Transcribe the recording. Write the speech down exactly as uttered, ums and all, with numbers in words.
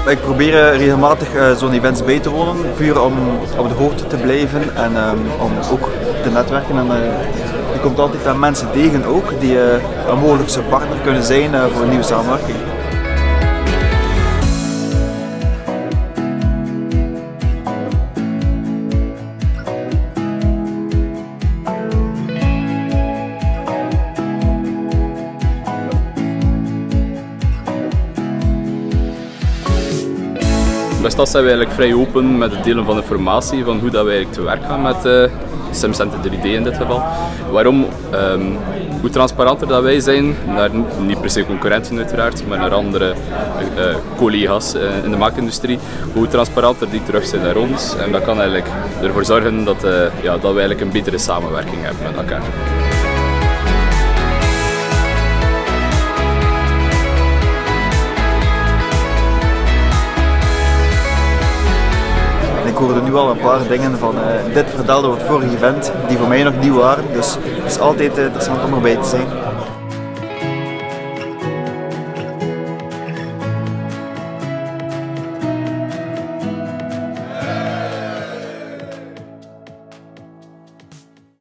Ik probeer regelmatig uh, zo'n events bij te wonen, puur om op de hoogte te blijven en um, om ook te netwerken. En, uh, je komt altijd aan mensen tegen ook, die uh, een mogelijkse partner kunnen zijn uh, voor een nieuwe samenwerking. Bij Stas zijn we eigenlijk vrij open met het delen van informatie van hoe dat we eigenlijk te werk gaan met uh, SimCenter drie D in dit geval. Waarom? Um, hoe transparanter dat wij zijn, naar niet per se concurrenten uiteraard, maar naar andere uh, collega's uh, in de maakindustrie, hoe transparanter die terug zijn naar ons. En dat kan eigenlijk ervoor zorgen dat, uh, ja, dat we eigenlijk een betere samenwerking hebben met elkaar. Ik hoorde nu al een paar dingen van uh, dit vertelde op het vorige event die voor mij nog nieuw waren, dus het is altijd uh, interessant om erbij te zijn.